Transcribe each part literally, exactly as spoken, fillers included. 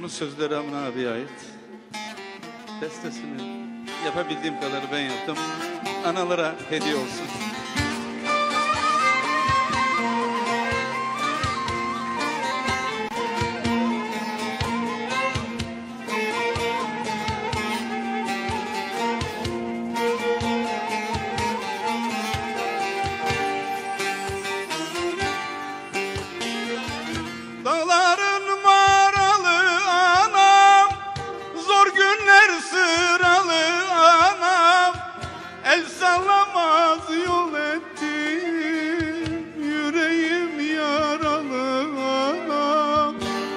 Bunun sözleri Amin abiye ait. Bestesini yapabildiğim kadar ben yaptım. Analara hediye olsun. Dağların maralı anam, zor günler sıralı anam, el sallamaz yol ettim, yüreğim yaralı anam.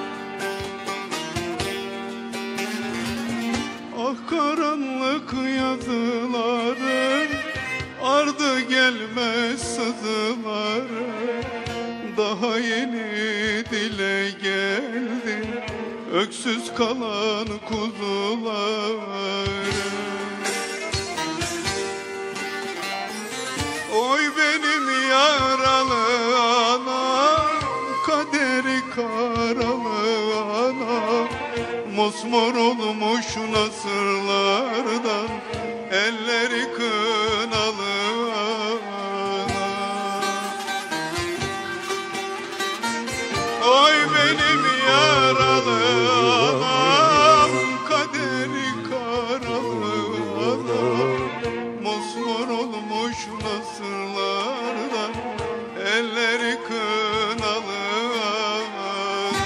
Ah karanlık yazıların, ardı gelmez sızıların, daha yeni dile geldi öksüz kalan kuzular. Oy benim yaralı anam, kaderi karalı anam, mosmor olmuş nasırlardan elleri kınalı anam. Oy benim yaralı anam, kaderi karalı anam, mosmor olmuş nasırlardan elleri kınalı anam.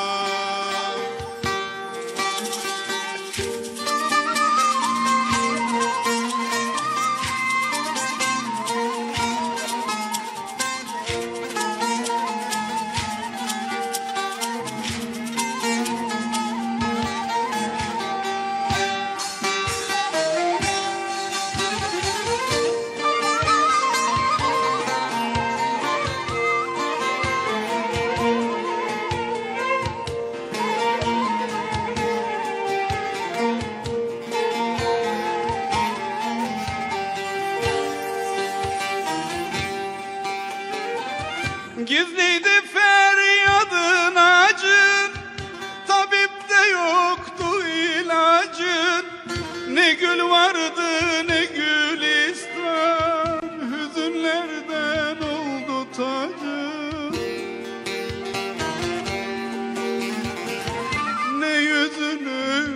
Gizliydi feryadın acın, tabipte yoktu ilacın. Ne gül vardı ne gülistan, hüzünlerden oldu tacın. Ne yüzünü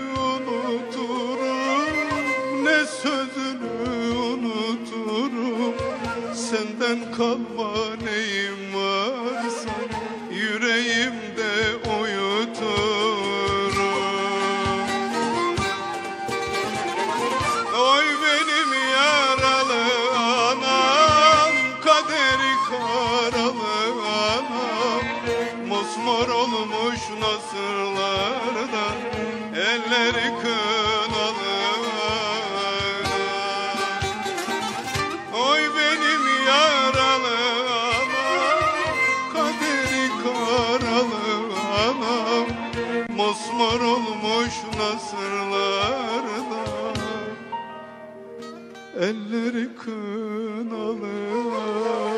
unuturum, ne sözünü unuturum. Senden kalma neyim varsa yüreğimde uyuturum. Oy benim yaralı anam, kaderi karalı anam, mosmor olmuş nasırlardan elleri kınalı anam. Oy benim yaralı anam, kaderi karalı anam, mosmor olmuş nasırlardan elleri kınalı anam.